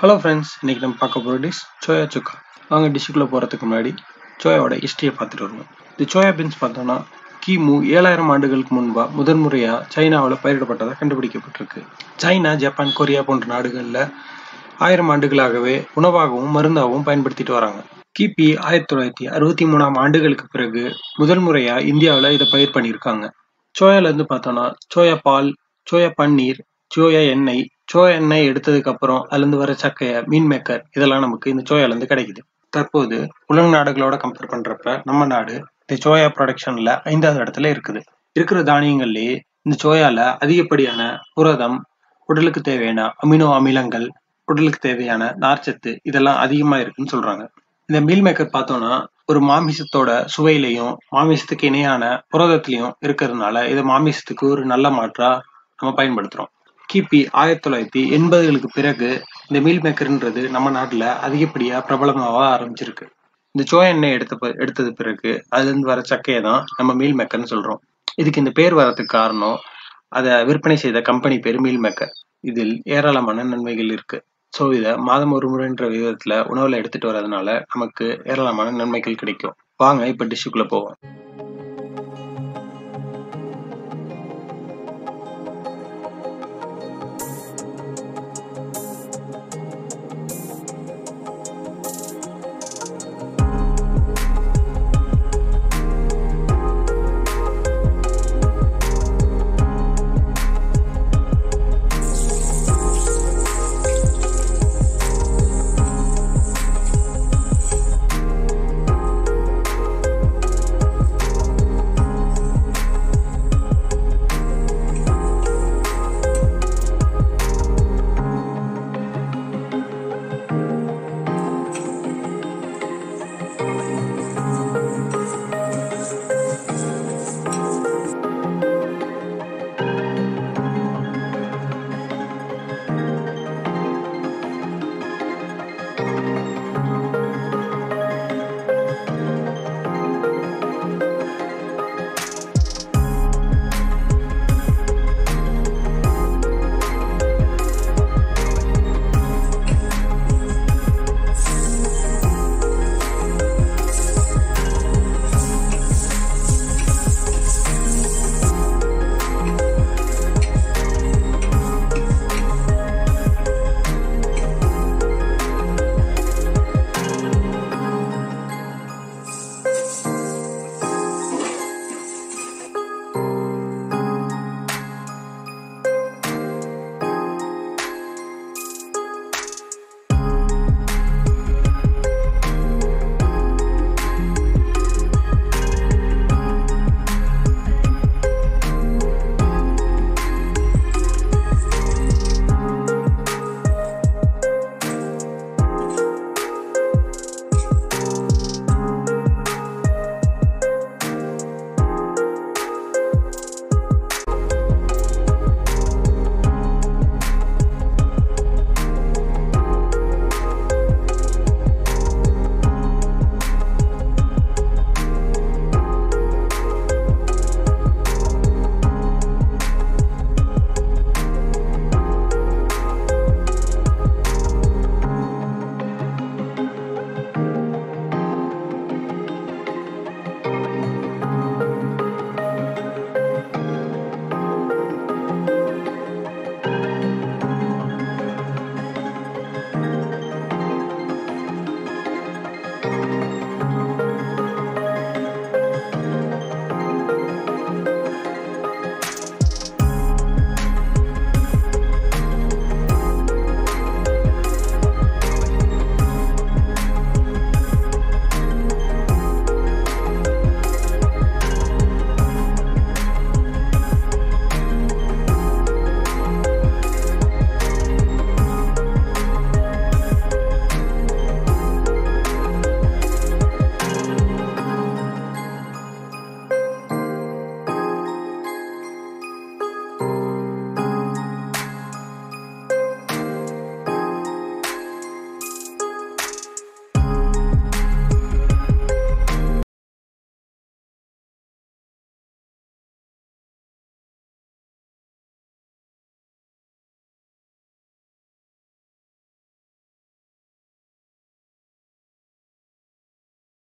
Hello friends, இன்னைக்கு நம்ம பார்க்க போகிற டிஷ் சோயா சுக்கா. வாங்க டிஷ்ஷுக்குள்ளே போகிறதுக்கு முன்னாடி சோயாவோட ஹிஸ்ட்ரியை பார்த்துட்டு வருவோம். இந்த சோயா பீன்ஸ் பார்த்தோன்னா கிமு 7000 ஆண்டுகளுக்கு முன்பாக முதன்முறையாக சைனாவில் பயிரிடப்பட்டதாக கண்டுபிடிக்கப்பட்டிருக்கு. சைனா, ஜப்பான், கொரியா போன்ற நாடுகளில் 1000 ஆண்டுகளாகவே உணவாகவும் மருந்தாகவும் பயன்படுத்திட்டு வராங்க. கிபி 1963 ஆண்டுகளுக்கு பிறகு முதல் முறையாக இந்தியாவில் இதை பயிர் பண்ணியிருக்காங்க. சோயாலேருந்து பார்த்தோன்னா சோயா பால், சோயா பன்னீர், சோயா எண்ணெய், சோயா எண்ணெய் எடுத்ததுக்கு அப்புறம் அதுலேருந்து வர சக்கையை, மீன் மேக்கர் இதெல்லாம் நமக்கு இந்த சோயாலேருந்து கிடைக்குது. தற்போது உலக நாடுகளோட கம்பேர் பண்றப்ப நம்ம நாடு இந்த சோயா ப்ரொடக்ஷன்ல 5வது இடத்துல இருக்குது. இருக்கிற தானியங்கள்லயே இந்த சோயால அதிகப்படியான புரதம், உடலுக்கு தேவையான அமினோ அமிலங்கள், உடலுக்கு தேவையான நார்ச்சத்து இதெல்லாம் அதிகமா இருக்குன்னு சொல்றாங்க. இந்த மீல் மேக்கர் பார்த்தோம்னா ஒரு மாமிசத்தோட சுவையிலையும் மாமிசத்துக்கு இணையான புரதத்திலையும் இருக்கிறதுனால இதை மாமிசத்துக்கு ஒரு நல்ல மாற்றா நம்ம பயன்படுத்துறோம். கிபி 1980களுக்கு பிறகு இந்த மீல் மேக்கர்ன்றது நம்ம நாட்டுல அதிகப்படியா பிரபலமாக ஆரம்பிச்சிருக்கு. இந்த சோயா எண்ணெய் எடுத்தது பிறகு அதுல இருந்து வர சக்கையை தான் நம்ம மீல் மேக்கர்னு சொல்றோம். இதுக்கு இந்த பேர் வரதுக்கு காரணம் அதை விற்பனை செய்த கம்பெனி பேர் மீல் மேக்கர். இதில் ஏராளமான நன்மைகள் இருக்கு. ஸோ இதை மாதம் ஒரு முறைன்ற விதத்துல உணவுல எடுத்துட்டு வர்றதுனால நமக்கு ஏராளமான நன்மைகள் கிடைக்கும். வாங்க இப்ப டிஷ்ஷுக்குள்ள போவோம்.